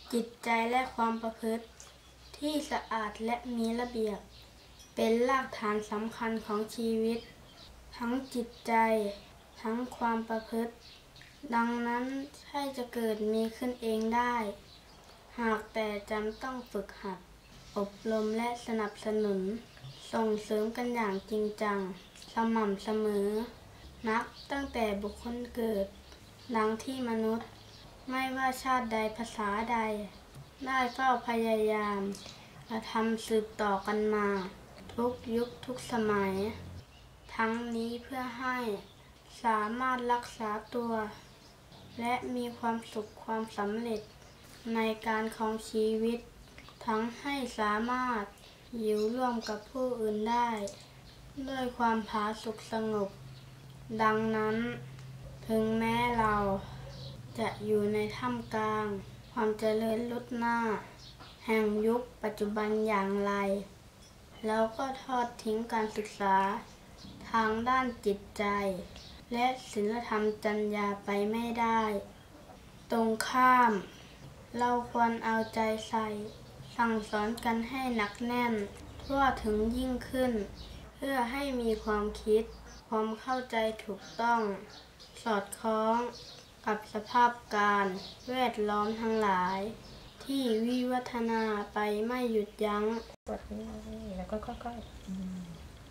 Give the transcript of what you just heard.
จิตใจและความประพฤติที่สะอาดและมีระเบียบเป็นรากฐานสำคัญของชีวิตทั้งจิตใจทั้งความประพฤติดังนั้นใช่จะเกิดมีขึ้นเองได้หากแต่จำต้องฝึกหัดอบรมและสนับสนุนส่งเสริมกันอย่างจริงจังสม่ำเสมอนับตั้งแต่บุคคลเกิดดังที่มนุษย์ไม่ว่าชาติใดภาษาใดได้เฝ้าพยายามกระทำสืบต่อกันมาทุกยุคทุกสมัยทั้งนี้เพื่อให้สามารถรักษาตัวและมีความสุขความสำเร็จในการครองชีวิตทั้งให้สามารถอยู่ร่วมกับผู้อื่นได้ด้วยความผาสุกสงบดังนั้นถึงแม้เราจะอยู่ในท่ามกลางความเจริญล้นหน้าแห่งยุคปัจจุบันอย่างไรแล้วก็ทอดทิ้งการศึกษาทางด้านจิตใจและศีลธรรมจรรยาไปไม่ได้ตรงข้ามเราควรเอาใจใส่สั่งสอนกันให้หนักแน่นทั่วถึงยิ่งขึ้นเพื่อให้มีความคิดความเข้าใจถูกต้องสอดคล้องกับสภาพการแวดล้อมทั้งหลายที่วิวัฒนาไปไม่หยุดยั้งกดนี่แล้วก็ค่อยๆ